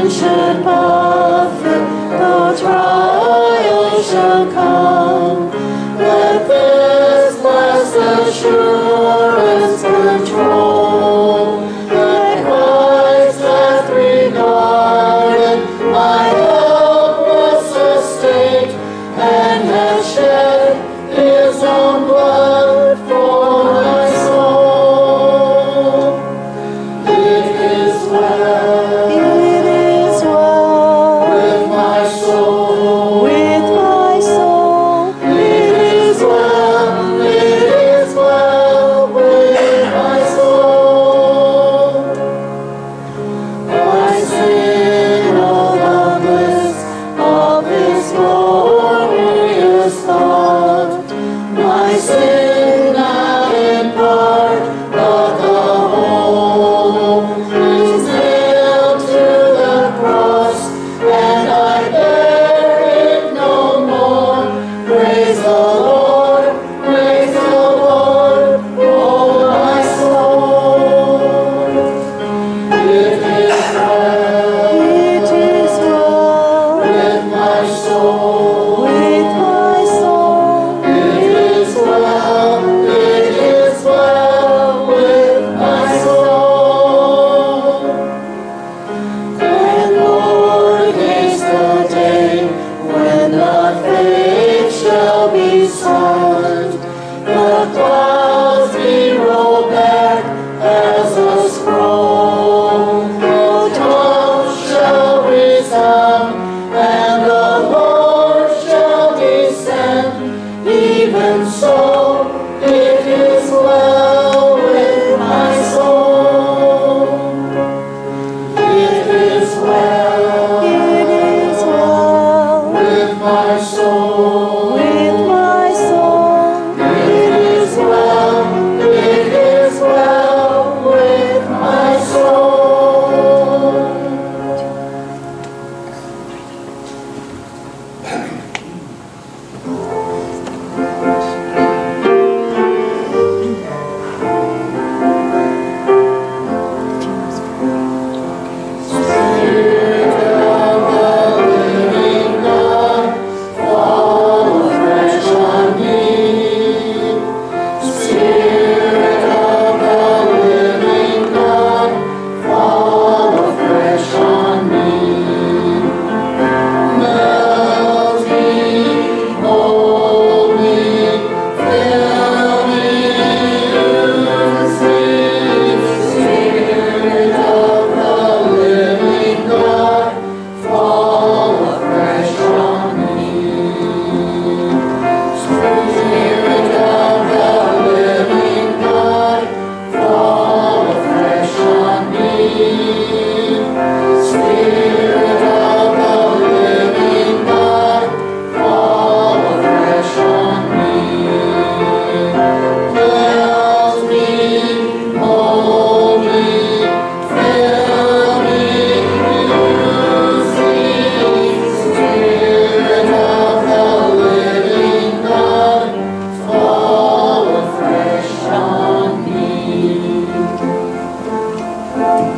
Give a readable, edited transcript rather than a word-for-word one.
should buffet, though trials shall come, let this blessed assurance control, that Christ hath regarded my helpless estate, and hath shed his own blood for my soul. It is well with my soul, with my soul. It is well with my soul. I sing of the bliss of this glorious thought. My sin not in part, but the whole is nailed to the cross, and I bear it no more. Praise the Lord, oh my soul. It is well with my soul, with my soul. It is well with my soul. And Lord, haste the day when the faith shall be silent, the clouds be rolled back as a scroll, the tongues shall resound, and the Lord shall descend. Even so, it is well with my soul. It is well with my soul, with my soul. It is well with my soul. Spirit of the living God, fall afresh on me. Spirit of the living God, fall afresh on me. Melt me, mold me, fill me, use me. Spirit of the living God, fall afresh on me. Spirit of the living God, fall afresh on me. Spirit of the living God, fall afresh on me. Melt me, mold me, fill me, use me. Spirit of the living God, fall afresh on me.